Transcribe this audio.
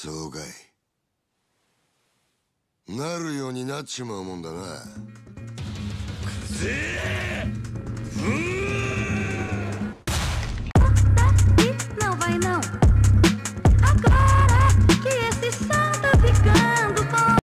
そうかい。なるようになっちまうもんだな。 くぜえ。